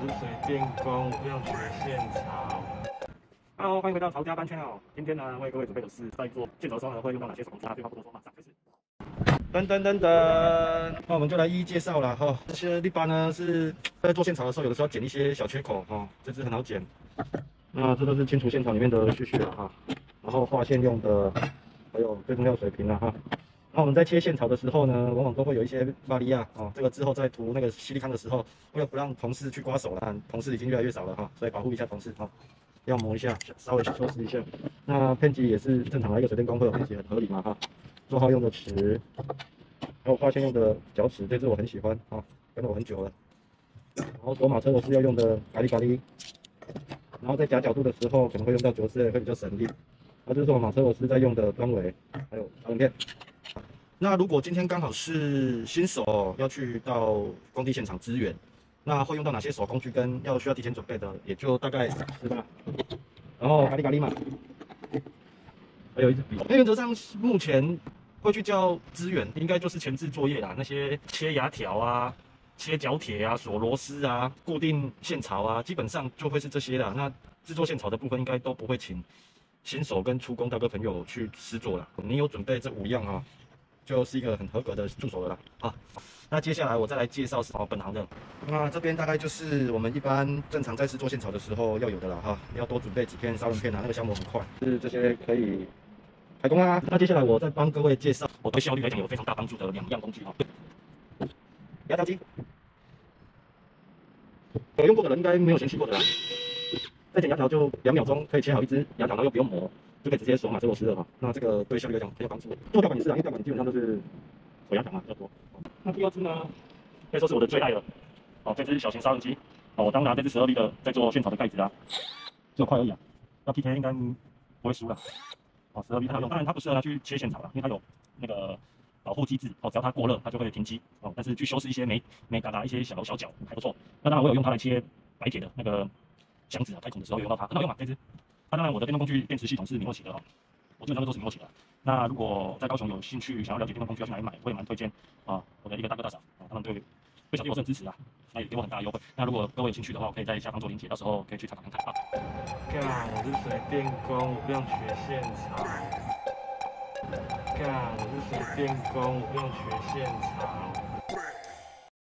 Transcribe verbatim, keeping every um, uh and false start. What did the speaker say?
我是水电工，我不用学线槽。Hello， 欢迎回到曹家班圈哦。今天呢，为各位准备的是在做线槽的时候呢，会用到哪些手工具？那废话不多说，马上开始。噔噔噔噔，那我们就来一一介绍了哈。这些一般呢是在做线槽的时候，有的时候要剪一些小缺口哈，这支很好剪。那这都是清除线槽里面的屑屑了哈，然后画线用的，还有最重要水平了哈。那我们在切线槽的时候呢，往往都会有一些巴利亚哦。这个之后在涂那个矽利康的时候，为了不让同事去刮手了，同事已经越来越少了哈，所以保护一下同事哈，要磨一下，稍微修饰一下。那片级也是正常的一个水电工会有片级很合理嘛哈。做号用的尺，还有画线用的角尺，这支我很喜欢啊，跟了我很久了。然后锁马车螺丝要用的咖喱咖喱，然后在夹角度的时候可能会用到着色，会比较省力。那这是我马车螺丝在用的端尾，还有导引片。那如果今天刚好是新手要去到工地现场支援，那会用到哪些手工具跟要需要提前准备的，也就大概是吧。然后咖喱咖喱嘛，还有一支笔。那原则上目前会去叫支援，应该就是前置作业啦，那些切牙条啊、切角铁啊、锁螺丝啊、固定线槽啊，基本上就会是这些啦。那制作线槽的部分应该都不会请新手跟出工大哥朋友去施作啦。你有准备这五样啊，就是一个很合格的助手了啦。啊，那接下来我再来介绍是哦本行的。那这边大概就是我们一般正常在制作线槽的时候要有的啦哈，要多准备几片砂轮片啊，那个消磨很快，是这些可以开工啦。那接下来我再帮各位介绍我对效率来讲有非常大帮助的两样工具哈。牙条机，有用过的人应该没有嫌弃过的啦。再剪牙条就两秒钟可以切好一支牙条，然后又不用磨，就可以直接锁马车螺丝了哈。那这个对效率来讲很有帮助。做吊管也是啊，因为吊管基本上都是锁牙条嘛比较多。那第二支呢，可以说是我的最爱了。哦，这支小型砂轮机。哦，我当拿这支十二 V 的在做线槽的盖子啊，只有块而已啊。要 P K 应该不会输了。哦，十二 V 很好用，当然它不适合拿去切线槽了，因为它有那个保护机制。哦，只要它过热，它就会停机。哦，但是去修饰一些没没嘎嘎一些小小角还不错。那当然我有用它来切白铁的那个箱子啊，开孔的时候有用到它，很好用嘛这支。那当然我的电动工具电池系统是米诺奇的哦，我基本上都是米诺奇的。那如果在高雄有兴趣想要了解电动工具要去哪里买，我也蛮推荐啊我的一个大哥大嫂啊，他们对对小弟我是很支持啊，那也给我很大的优惠。那如果各位有兴趣的话，我可以在下方做链接，到时候可以去参考看看啊。干，我是水电工，我不用学线槽。干，我是水电工，我不用学线槽。